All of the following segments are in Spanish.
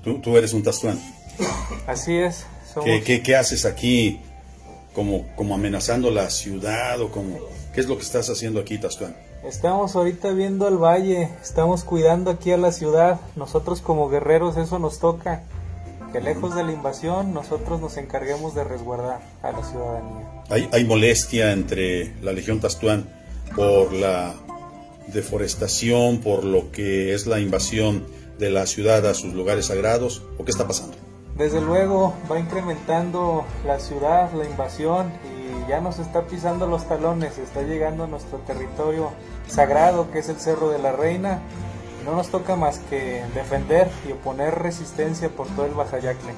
Tú eres un Tastuán. Así es. Somos... ¿Qué haces aquí como amenazando la ciudad o qué es lo que estás haciendo aquí, Tastuán? Estamos ahorita viendo el valle, estamos cuidando aquí a la ciudad. Nosotros como guerreros eso nos toca, que lejos de la invasión nosotros nos encarguemos de resguardar a la ciudadanía. ¿Hay molestia entre la Legión Tastuán por la deforestación, por lo que es la invasión de la ciudad a sus lugares sagrados, o qué está pasando? Desde luego va incrementando la ciudad, la invasión, y ya nos está pisando los talones, está llegando a nuestro territorio sagrado que es el Cerro de la Reina. No nos toca más que defender y oponer resistencia por todo el Baja Yacle.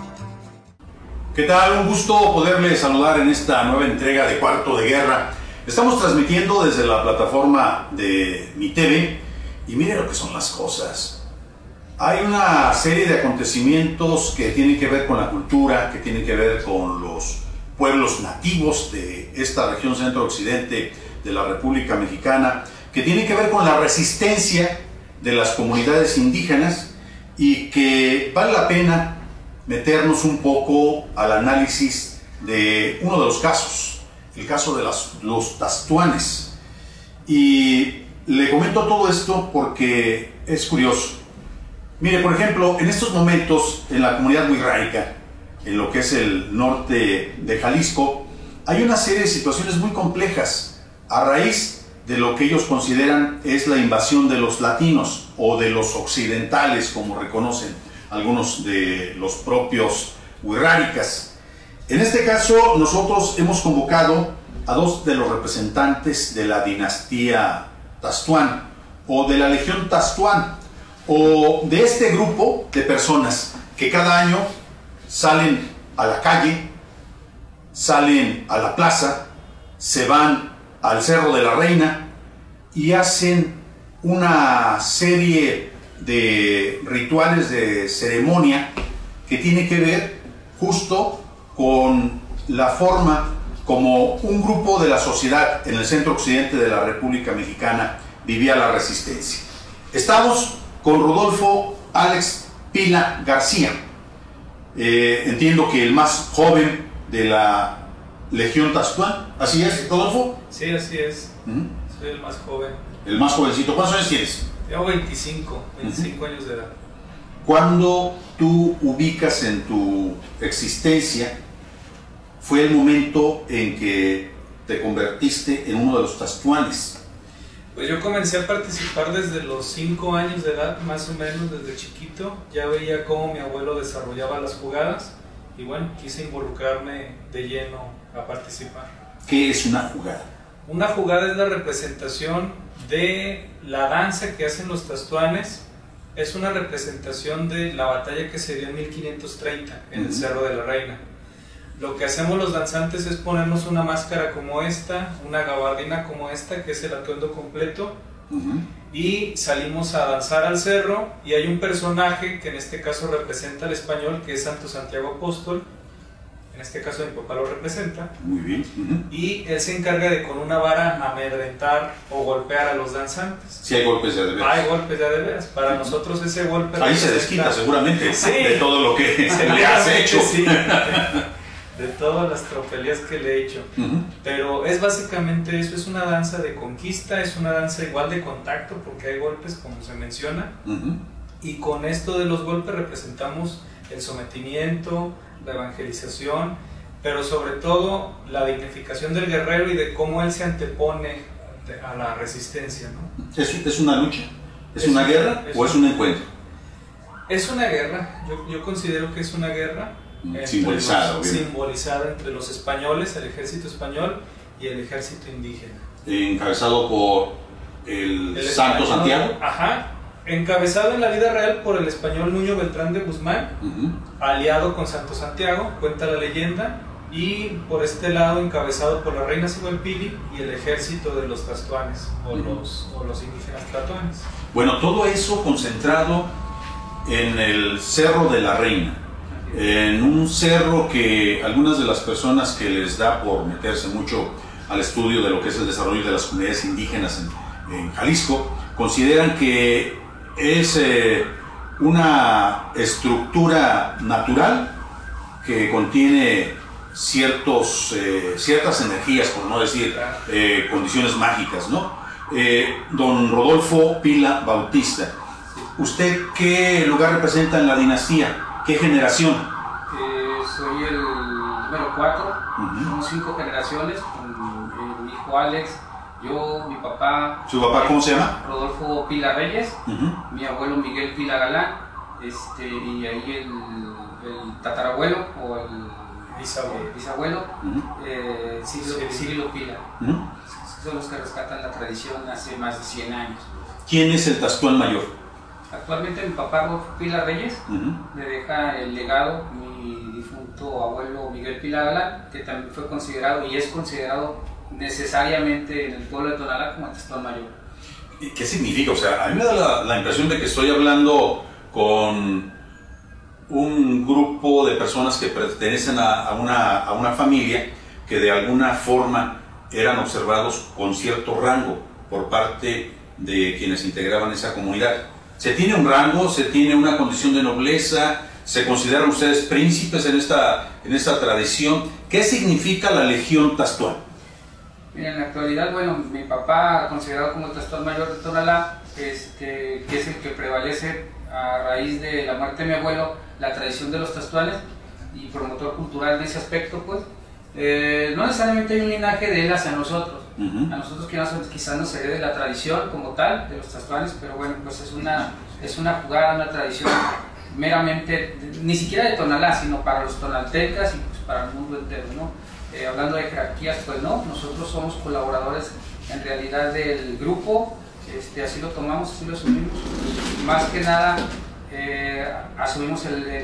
¿Qué tal? Un gusto poderles saludar en esta nueva entrega de Cuarto de Guerra. Estamos transmitiendo desde la plataforma de Mi TV y mire lo que son las cosas. Hay una serie de acontecimientos que tienen que ver con la cultura, que tienen que ver con los pueblos nativos de esta región centro-occidente de la República Mexicana, que tienen que ver con la resistencia de las comunidades indígenas y que vale la pena meternos un poco al análisis de uno de los casos, el caso de los Tastuanes. Y le comento todo esto porque es curioso. Mire, por ejemplo, en estos momentos en la comunidad wixárika, en lo que es el norte de Jalisco, hay una serie de situaciones muy complejas a raíz de lo que ellos consideran es la invasión de los latinos o de los occidentales, como reconocen algunos de los propios wixárikas. En este caso, nosotros hemos convocado a dos de los representantes de la dinastía Tastuán o de la Legión Tastuán, o de este grupo de personas que cada año salen a la calle, salen a la plaza, se van al Cerro de la Reina y hacen una serie de rituales de ceremonia que tiene que ver justo con la forma como un grupo de la sociedad en el centro occidente de la República Mexicana vivía la resistencia. Estamos con Rodolfo Alex Pila García, entiendo que el más joven de la Legión Tastuán. ¿Así es, Rodolfo? Sí, así es. Soy el más joven. El más jovencito. ¿Cuántos años tienes? Tengo 25 años de edad. Cuando tú ubicas en tu existencia, fue el momento en que te convertiste en uno de los Tastuanes. Pues yo comencé a participar desde los 5 años de edad, más o menos desde chiquito. Ya veía cómo mi abuelo desarrollaba las jugadas y bueno, quise involucrarme de lleno a participar. ¿Qué es una jugada? Una jugada es la representación de la danza que hacen los Tastuanes. Es una representación de la batalla que se dio en 1530 en el Cerro de la Reina. Lo que hacemos los danzantes es ponernos una máscara como esta, una gabardina como esta, que es el atuendo completo, y salimos a danzar al cerro, y hay un personaje que en este caso representa al español, que es Santo Santiago Apóstol. En este caso mi papá lo representa. Muy bien. Y él se encarga de con una vara amedrentar o golpear a los danzantes. Sí, hay golpes de veras. Hay golpes de veras. Para nosotros ese golpe... Ahí se desquita seguramente sí, de todo lo que se le has hecho. Sí. De todas las tropelías que le he hecho. Pero es básicamente eso, es una danza de conquista, es una danza igual de contacto porque hay golpes como se menciona, y con esto de los golpes representamos el sometimiento, la evangelización, pero sobre todo la dignificación del guerrero y de cómo él se antepone a la resistencia, ¿no? ¿Es una lucha? ¿Es una guerra o es un encuentro? Es una guerra, yo considero que es una guerra. Simbolizada entre los españoles, el ejército español y el ejército indígena. Encabezado por el Santo español, Santiago. Ajá, encabezado en la vida real por el español Nuño Beltrán de Guzmán, aliado con Santo Santiago, cuenta la leyenda, y por este lado encabezado por la reina Sigualpili y el ejército de los Tastuanes o los indígenas Tastuanes. Bueno, todo eso concentrado en el Cerro de la Reina. En un cerro que algunas de las personas que les da por meterse mucho al estudio de lo que es el desarrollo de las comunidades indígenas en Jalisco, consideran que es una estructura natural que contiene ciertas energías, por no decir condiciones mágicas, ¿no? Don Rodolfo Pila Bautista, ¿usted qué lugar representa en la dinastía? ¿Qué generación? Soy el número 4, somos 5 generaciones, con mi hijo Alex, yo, mi papá. ¿Su papá cómo se llama? Rodolfo Pila Reyes, mi abuelo Miguel Pila Galán, y ahí el tatarabuelo o el bisabuelo, Cirilo Pila. Son los que rescatan la tradición hace más de 100 años. ¿Quién es el Tastuán mayor? Actualmente mi papá Rodolfo Pila Reyes le deja el legado mi difunto abuelo Miguel Pila Galán, que también fue considerado y es considerado necesariamente en el pueblo de Tonalá como el Tastuán mayor. ¿Y qué significa? O sea, a mí me da la impresión de que estoy hablando con un grupo de personas que pertenecen a una familia que de alguna forma eran observados con cierto rango por parte de quienes integraban esa comunidad. ¿Se tiene un rango? ¿Se tiene una condición de nobleza? ¿Se consideran ustedes príncipes en esta tradición? ¿Qué significa la Legión Tastuán? Mira, en la actualidad, bueno, mi papá, considerado como el Tastuán mayor de Tonalá, que es el que prevalece a raíz de la muerte de mi abuelo, la tradición de los tastuanes y promotor cultural de ese aspecto, pues, no necesariamente hay un linaje de él hacia nosotros. A nosotros quizás nos herede la tradición como tal de los tastuanes, pero bueno, pues es una jugada, una tradición meramente, ni siquiera de Tonalá, sino para los tonaltecas y pues para el mundo entero, ¿no? Hablando de jerarquías, pues no, nosotros somos colaboradores en realidad del grupo, así lo tomamos, así lo asumimos, y más que nada asumimos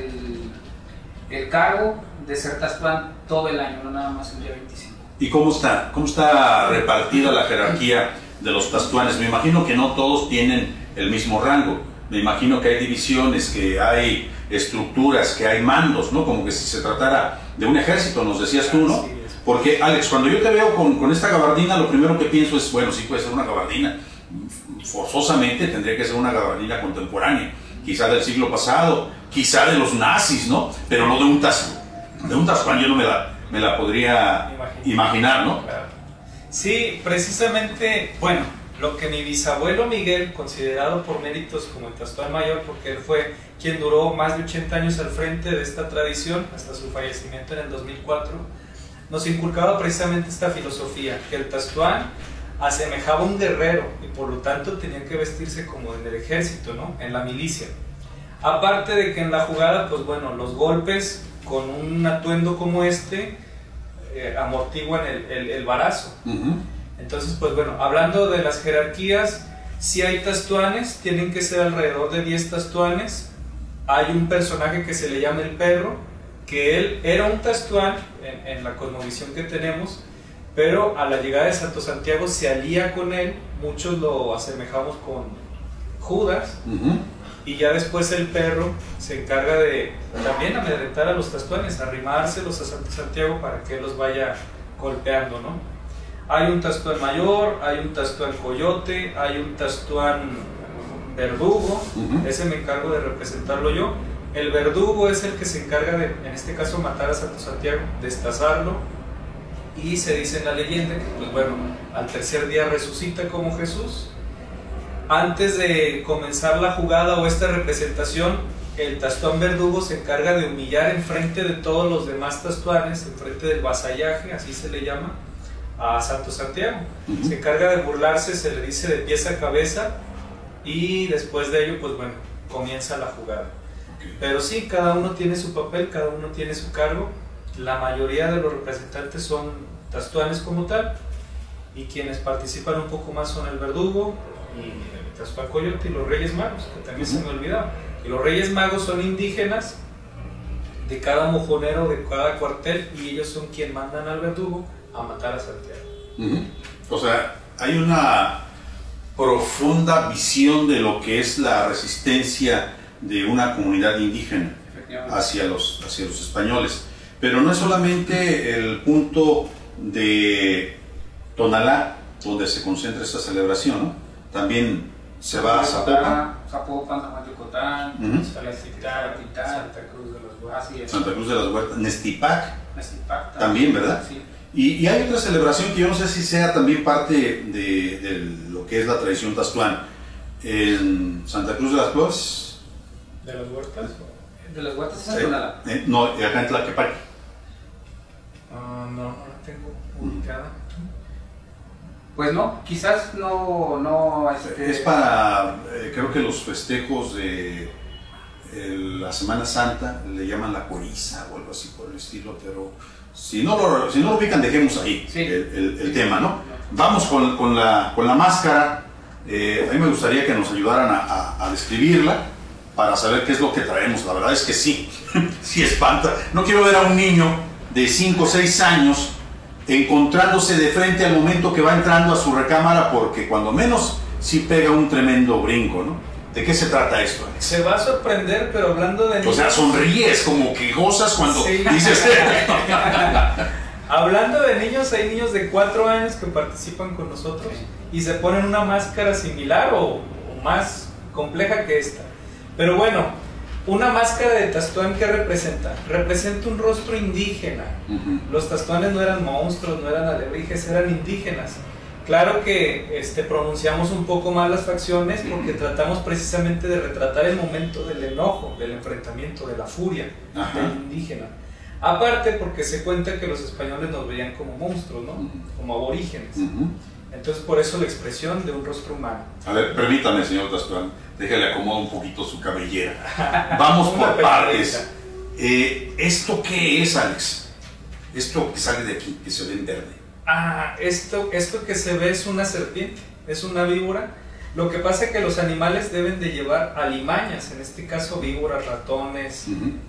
el cargo de ser Tastuán todo el año, no nada más el día 25. ¿Y cómo está repartida la jerarquía de los Tastuanes? Me imagino que no todos tienen el mismo rango, me imagino que hay divisiones, que hay estructuras, que hay mandos, ¿no? Como que si se tratara de un ejército, nos decías tú, ¿no? Porque, Alex, cuando yo te veo con esta gabardina, lo primero que pienso es, bueno, sí puede ser una gabardina, forzosamente tendría que ser una gabardina contemporánea, quizá del siglo pasado, quizá de los nazis, ¿no? Pero no de un Tastuán. De un Tastuán yo no me la podría imaginar, ¿no? Claro. Sí, precisamente, bueno, lo que mi bisabuelo Miguel, considerado por méritos como el Tastuán mayor, porque él fue quien duró más de 80 años al frente de esta tradición, hasta su fallecimiento en el 2004, nos inculcaba precisamente esta filosofía, que el Tastuán asemejaba a un guerrero y por lo tanto tenía que vestirse como en el ejército, ¿no? En la milicia. Aparte de que en la jugada, pues bueno, los golpes con un atuendo como amortiguan el varazo. Entonces, pues bueno, hablando de las jerarquías, si hay tastuanes, tienen que ser alrededor de 10 tastuanes. Hay un personaje que se le llama el perro, que él era un tastuán en la cosmovisión que tenemos, pero a la llegada de Santo Santiago se alía con él, muchos lo asemejamos con Judas, y ya después el perro se encarga de también amedrentar a los tastuanes, arrimárselos a Santo Santiago para que él los vaya golpeando, ¿no? Hay un tastuán mayor, hay un tastuán coyote, hay un tastuán verdugo, ese me encargo de representarlo yo. El verdugo es el que se encarga de, en este caso, matar a Santo Santiago, destazarlo, y se dice en la leyenda que, pues bueno, al tercer día resucita como Jesús. Antes de comenzar la jugada o esta representación, el tastuán verdugo se encarga de humillar enfrente de todos los demás tastuanes, enfrente del vasallaje, así se le llama, a Santo Santiago. Se encarga de burlarse, se le dice de pies a cabeza, y después de ello, pues bueno, comienza la jugada. Pero sí, cada uno tiene su papel, cada uno tiene su cargo. La mayoría de los representantes son tastuanes como tal, y quienes participan un poco más son el verdugo y el tastuán coyote y los Reyes Magos, que también se me olvidaba. Y los Reyes Magos son indígenas de cada mojonero, de cada cuartel, y ellos son quienes mandan al verdugo a matar a Santiago. O sea, hay una profunda visión de lo que es la resistencia de una comunidad indígena hacia los españoles. Pero no es solamente el punto de Tonalá donde se concentra esta celebración, ¿no? También se va a Zapopan. Zapopan, Tocotán, Salatitán, Santa Cruz de las Huertas. Así es. Santa Cruz de las Huertas, Nestipac, Nestipac también, ¿verdad? Sí. Y hay otra celebración que yo no sé si sea también parte de lo que es la tradición Taztlán. En Santa Cruz de las Flores. ¿De las Huertas? De las Huertas es Tonalá. No, acá en Tlaquepaque. No la tengo ubicada. Pues no, quizás no Es para, creo que los festejos de la Semana Santa le llaman la coriza o algo así por el estilo, pero si no lo ubican, dejemos ahí sí. el tema, ¿no? Vamos con la máscara. A mí me gustaría que nos ayudaran a describirla para saber qué es lo que traemos. La verdad es que sí, sí espanta. No quiero ver a un niño de 5 o 6 años encontrándose de frente al momento que va entrando a su recámara, porque cuando menos sí pega un tremendo brinco, ¿no? ¿De qué se trata esto, Alex? Se va a sorprender, pero hablando de... O sea, sonríes, como que gozas cuando sí. dices... Hablando de niños, hay niños de 4 años que participan con nosotros y se ponen una máscara similar o más compleja que esta. Pero bueno, una máscara de Taztlán, ¿qué representa? Representa un rostro indígena. Los Taztlanes no eran monstruos, no eran alebrijes, eran indígenas. Claro que pronunciamos un poco más las facciones porque tratamos precisamente de retratar el momento del enojo, del enfrentamiento, de la furia del indígena. Aparte porque se cuenta que los españoles nos veían como monstruos, ¿no? Como aborígenes. Entonces por eso la expresión de un rostro humano. A ver, permítame, señor Taztlán, déjale acomodar un poquito su cabellera. Vamos por partes. ¿Esto qué es, Alex? Esto que sale de aquí, que se ve en verde. Esto que se ve es una serpiente, es una víbora. Lo que pasa es que los animales deben de llevar alimañas, en este caso víboras, ratones,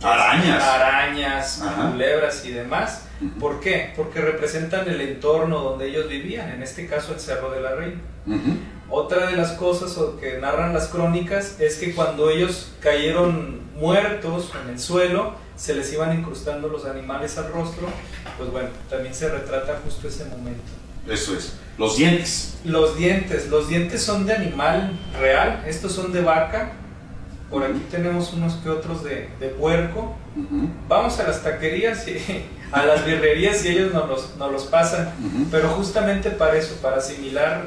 arañas, culebras y demás. ¿Por qué? Porque representan el entorno donde ellos vivían, en este caso el Cerro de la Reina. Otra de las cosas que narran las crónicas es que cuando ellos cayeron muertos en el suelo, se les iban incrustando los animales al rostro. Pues bueno, también se retrata justo ese momento. Eso es. Los dientes. Los dientes son de animal real, estos son de vaca. Por aquí tenemos unos que otros de puerco. Vamos a las taquerías y a las birrerías y ellos nos los pasan. Pero justamente para eso, para asimilar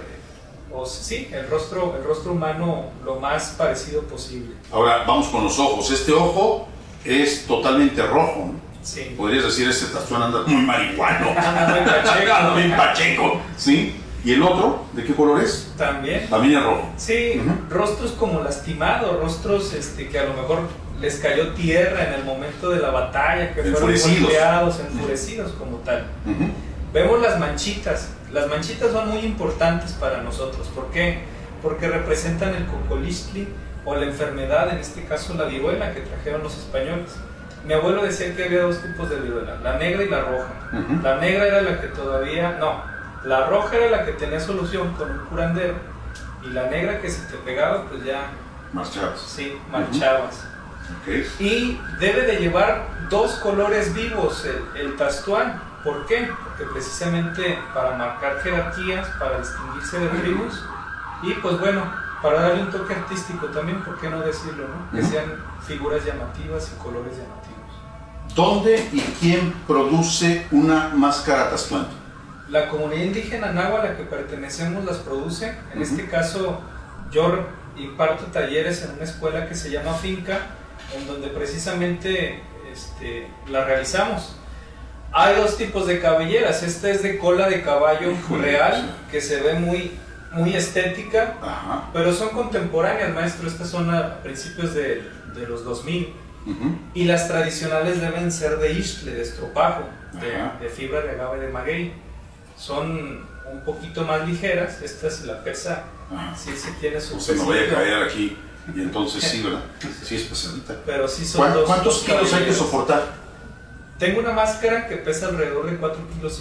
el rostro humano lo más parecido posible. Ahora vamos con los ojos. Este ojo es totalmente rojo, ¿no? Sí. Podrías decir, este Taztlán anda muy marihuano. Anda muy pacheco. ¿Sí? ¿Y el otro? ¿De qué color es? También es rojo. Sí, rostros como lastimados, rostros que a lo mejor les cayó tierra en el momento de la batalla, que fueron golpeados, enfurecidos como tal. Vemos las manchitas. Las manchitas son muy importantes para nosotros. ¿Por qué? Porque representan el cocolistli o la enfermedad, en este caso la viruela que trajeron los españoles. Mi abuelo decía que había 2 tipos de viruela, la negra y la roja. La negra era la que la roja era la que tenía solución con un curandero, y la negra, que si te pegaba pues ya marchabas. Sí, marchabas. Y debe de llevar 2 colores vivos el Taztlán. ¿Por qué? Porque precisamente para marcar jerarquías, para distinguirse de tribus, y pues bueno, para darle un toque artístico también, ¿por qué no decirlo, no? Que sean figuras llamativas y colores llamativos. ¿Dónde y quién produce una máscara Taztlán? La comunidad indígena náhuatl a la que pertenecemos las produce. En este caso, yo imparto talleres en una escuela que se llama Finca, en donde precisamente la realizamos. Hay 2 tipos de cabelleras. Esta es de cola de caballo real, que se ve muy estética, pero son contemporáneas, maestro. Estas son a principios de los 2000. Y las tradicionales deben ser de ixtle, de estropajo, de fibra de agave de maguey. Son un poquito más ligeras. Esta se la pesa, sí tiene su se me voy a caer aquí, y entonces sí, ¿verdad? Sí es pesadita. Pero sí son ¿Cuántos kilos hay que soportar? Tengo una máscara que pesa alrededor de 4,5 kilos.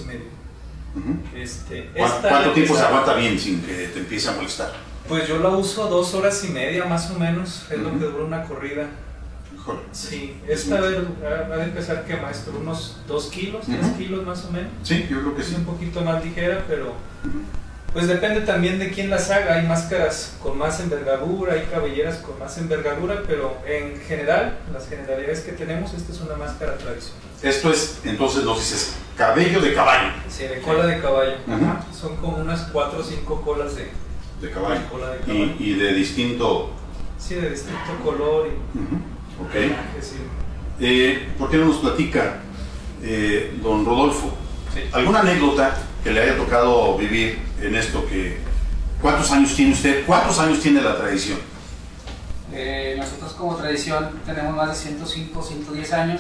¿Cuánto tiempo se aguanta bien sin que te empiece a molestar? Pues yo la uso 2 horas y media más o menos, es lo que dura una corrida. Híjole. Sí, esta va a empezar, ¿qué, maestro? Unos 2 kilos, 3 kilos más o menos. Sí, yo creo que sí. Es un poquito más ligera, pero Pues depende también de quién las haga. Hay máscaras con más envergadura, hay cabelleras con más envergadura, pero en general, las generalidades que tenemos, esta es una máscara tradicional. Esto es, entonces nos dices, cabello de caballo. Sí, de cola de caballo. Ajá. Son como unas 4 o 5 colas de caballo. cola de caballo. Y de distinto... Sí, de distinto color y Ok. pelaje, sí. ¿Por qué no nos platica, don Rodolfo, Sí. alguna anécdota que le haya tocado vivir en esto? ¿Cuántos años tiene usted? ¿Cuántos años tiene la tradición? Nosotros como tradición tenemos más de 105, 110 años.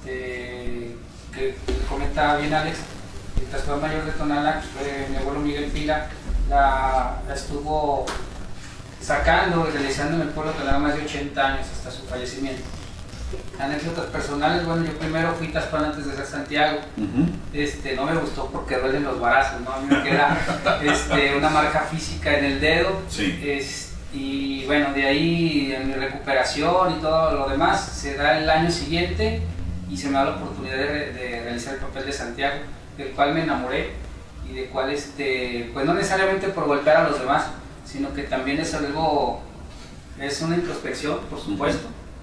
Que comentaba bien Alex, el Tatuador Mayor de Tonalá, mi abuelo Miguel Pila, la estuvo sacando y realizando en el pueblo de Tonalá más de 80 años hasta su fallecimiento. Anécdotas personales, bueno, yo primero fui Taspan antes de ser Santiago. No me gustó porque duelen los varazos, ¿no? A mí me queda una marca física en el dedo. Sí. Y bueno, de ahí en mi recuperación y todo lo demás, se da el año siguiente y se me da la oportunidad de realizar el papel de Santiago, del cual me enamoré y del cual, pues no necesariamente por golpear a los demás, sino que también es algo, es una introspección, por supuesto,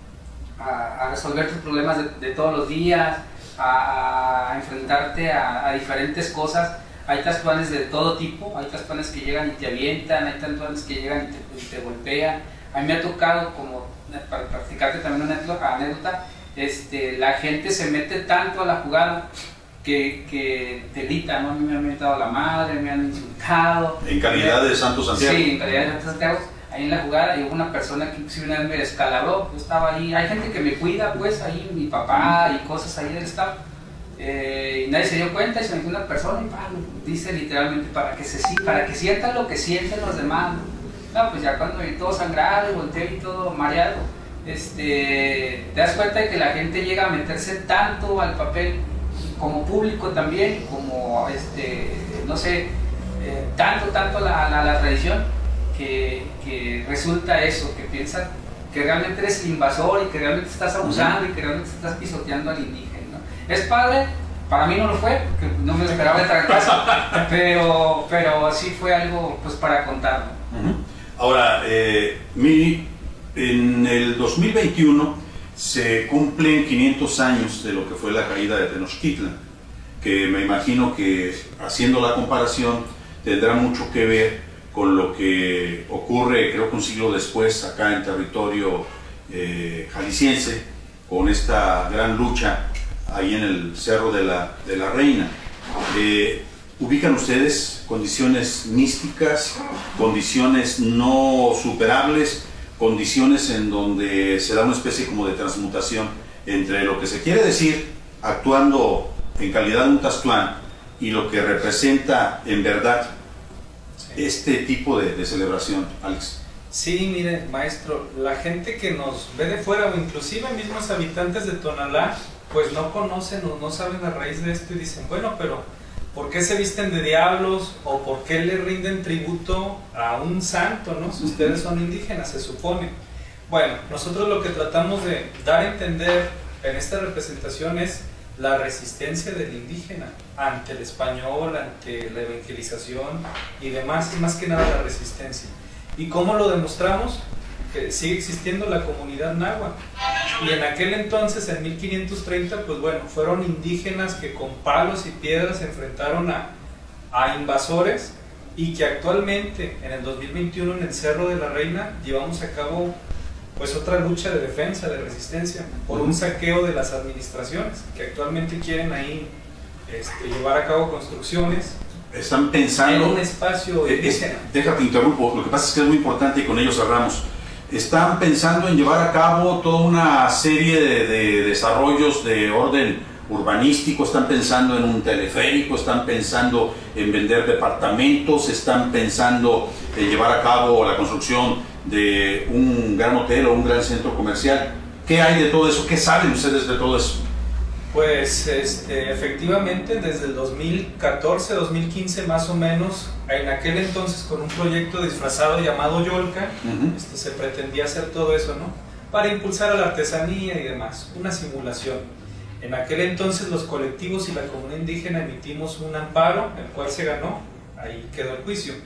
a resolver tus problemas de todos los días, a enfrentarte a diferentes cosas. Hay tatuanes de todo tipo, hay tatuanes que llegan y te avientan, hay tatuanes que llegan y te golpean. A mí me ha tocado, como para practicarte también una anécdota, la gente se mete tanto a la jugada que te grita, ¿no? A mí me han mentado la madre, me han insultado. ¿En calidad de Santo Santiago? Sí, en calidad de Santo Santiago. Ahí en la jugada, y hubo una persona que inclusive una vez me descalabró, yo estaba ahí, hay gente que me cuida, pues, ahí mi papá y cosas ahí del estado. Y nadie se dio cuenta y se metió una persona y dice literalmente para que sientan lo que sienten los demás. No, pues ya cuando vi todo sangrado y volteé y todo mareado, te das cuenta de que la gente llega a meterse tanto al papel, como público también, como no sé, tanto a la tradición, que resulta eso, que piensan que realmente eres el invasor y que realmente estás abusando y que realmente estás pisoteando al indígena. Es padre, para mí no lo fue, porque no me esperaba de tal cosa, pero sí fue algo pues para contarlo. Ahora, en el 2021 se cumplen 500 años de lo que fue la caída de Tenochtitlan, que me imagino que, haciendo la comparación, tendrá mucho que ver con lo que ocurre, creo que un siglo después, acá en territorio jalisciense, con esta gran lucha ahí en el Cerro de la Reina. ¿Ubican ustedes condiciones místicas, condiciones no superables, condiciones en donde se da una especie como de transmutación entre lo que se quiere decir actuando en calidad de un Taztlán y lo que representa en verdad este tipo de celebración, Alex? Sí, mire, maestro, la gente que nos ve de fuera o inclusive mismos habitantes de Tonalá, pues no conocen o no saben la raíz de esto y dicen, bueno, pero ¿por qué se visten de diablos o por qué le rinden tributo a un santo, ¿no? Si ustedes son indígenas, se supone. Bueno, nosotros lo que tratamos de dar a entender en esta representación es la resistencia del indígena ante el español, ante la evangelización y demás, y más que nada la resistencia. ¿Y cómo lo demostramos? Que sigue existiendo la comunidad náhuatl. Y en aquel entonces, en 1530, pues bueno, fueron indígenas que con palos y piedras se enfrentaron a invasores, y que actualmente, en el 2021, en el Cerro de la Reina, llevamos a cabo pues otra lucha de defensa, de resistencia, por un saqueo de las administraciones, que actualmente quieren ahí llevar a cabo construcciones. Están pensando en un espacio indígena. Déjate interrumpo, lo que pasa es que es muy importante y con ello cerramos. Están pensando en llevar a cabo toda una serie de desarrollos de orden urbanístico, están pensando en un teleférico, están pensando en vender departamentos, están pensando en llevar a cabo la construcción de un gran hotel o un gran centro comercial. ¿Qué hay de todo eso? ¿Qué saben ustedes de todo eso? Pues efectivamente desde el 2014, 2015 más o menos, en aquel entonces con un proyecto disfrazado llamado Yolca, se pretendía hacer todo eso, ¿no? Para impulsar a la artesanía y demás, una simulación. En aquel entonces los colectivos y la comunidad indígena emitimos un amparo, el cual se ganó, ahí quedó el juicio.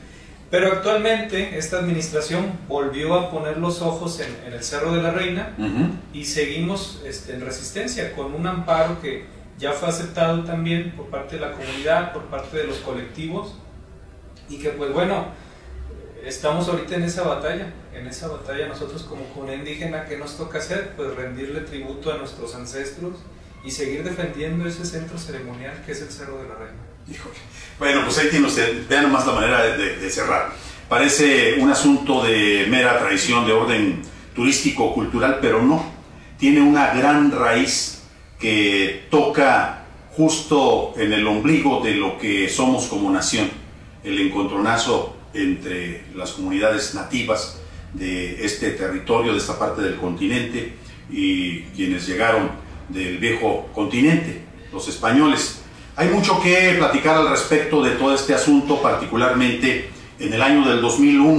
Pero actualmente esta administración volvió a poner los ojos en el Cerro de la Reina y seguimos en resistencia con un amparo que ya fue aceptado también por parte de la comunidad, por parte de los colectivos, y que pues bueno, estamos ahorita en esa batalla nosotros como comunidad indígena. ¿Qué nos toca hacer? Pues rendirle tributo a nuestros ancestros y seguir defendiendo ese centro ceremonial que es el Cerro de la Reina. Híjole. Bueno, pues ahí tiene usted, vean nomás la manera de cerrar. Parece un asunto de mera tradición de orden turístico, cultural, pero no. Tiene una gran raíz que toca justo en el ombligo de lo que somos como nación. El encontronazo entre las comunidades nativas de este territorio, de esta parte del continente, y quienes llegaron del viejo continente, los españoles. Hay mucho que platicar al respecto de todo este asunto, particularmente en el año del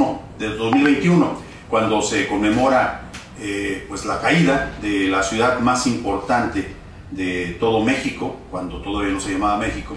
2021, cuando se conmemora pues la caída de la ciudad más importante de todo México, cuando todavía no se llamaba México,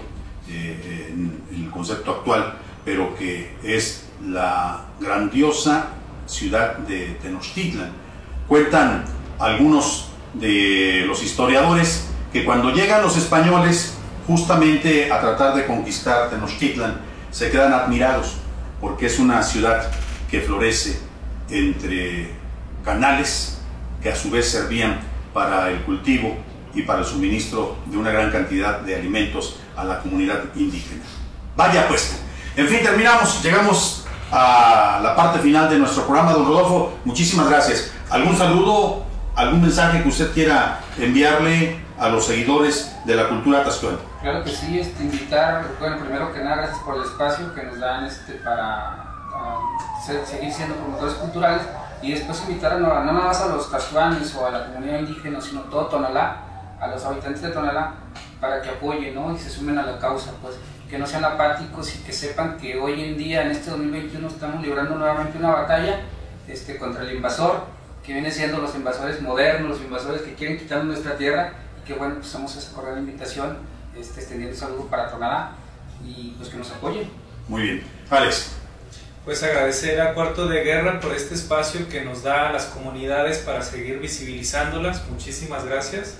en el concepto actual, pero que es la grandiosa ciudad de Tenochtitlan. Cuentan algunos de los historiadores que cuando llegan los españoles justamente a tratar de conquistar Tenochtitlan, se quedan admirados porque es una ciudad que florece entre canales que a su vez servían para el cultivo y para el suministro de una gran cantidad de alimentos a la comunidad indígena. Vaya pues, en fin, terminamos, llegamos a la parte final de nuestro programa. Don Rodolfo, muchísimas gracias. ¿Algún saludo, algún mensaje que usted quiera enviarle a los seguidores de la cultura tascuana? Claro que sí, invitar, bueno, primero que nada, gracias por el espacio que nos dan para seguir siendo promotores culturales, y después invitar no nada más a los tascuanes o a la comunidad indígena, sino todo Tonalá, a los habitantes de Tonalá, para que apoyen, ¿no? Y se sumen a la causa, pues, que no sean apáticos y que sepan que hoy en día, en este 2021, estamos librando nuevamente una batalla contra el invasor, que viene siendo los invasores modernos, los invasores que quieren quitarnos nuestra tierra, y que bueno, pues hacemos esa cordial invitación, extendiendo un saludo para Tonalá, y pues que nos apoyen. Muy bien. Alex. Pues agradecer a Cuarto de Guerra por este espacio que nos da a las comunidades para seguir visibilizándolas. Muchísimas gracias.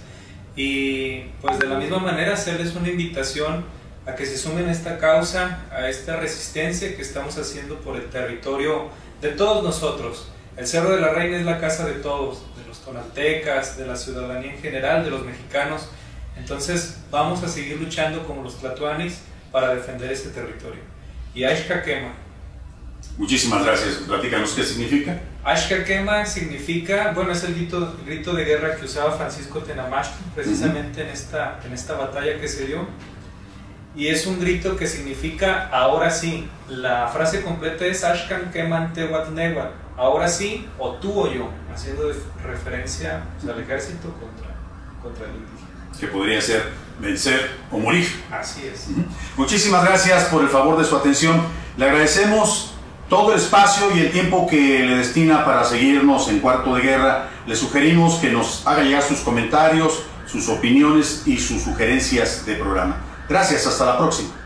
Y pues de la misma manera hacerles una invitación a que se sumen a esta causa, a esta resistencia que estamos haciendo por el territorio de todos nosotros. El Cerro de la Reina es la casa de todos, de los tonaltecas, de la ciudadanía en general, de los mexicanos. Entonces vamos a seguir luchando como los tlatoanis para defender este territorio. Y Axca Quema. Muchísimas gracias. Platícanos qué significa. Axca Quema significa, bueno, es el grito de guerra que usaba Francisco Tenamaxtli precisamente en esta batalla que se dio. Y es un grito que significa ahora sí. La frase completa es Axcan Queman Tehuatl Nehuatl, ahora sí, o tú o yo, haciendo referencia al ejército contra el indígena. Que podría ser vencer o morir. Así es. Muchísimas gracias por el favor de su atención. Le agradecemos todo el espacio y el tiempo que le destina para seguirnos en Cuarto de Guerra. Le sugerimos que nos haga llegar sus comentarios, sus opiniones y sus sugerencias de programa. Gracias, hasta la próxima.